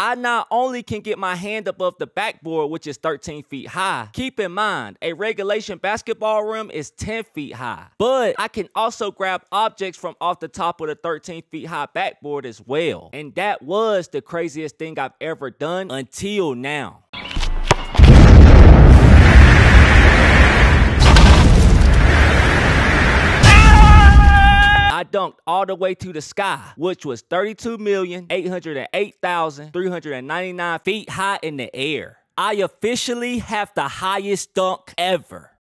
I not only can get my hand above the backboard, which is 13 feet high. Keep in mind, a regulation basketball rim is 10 feet high. But I can also grab objects from off the top of the 13 feet high backboard as well. And that was the craziest thing I've ever done until now. I dunked all the way to the sky, which was 32,808,399 feet high in the air. I officially have the highest dunk ever.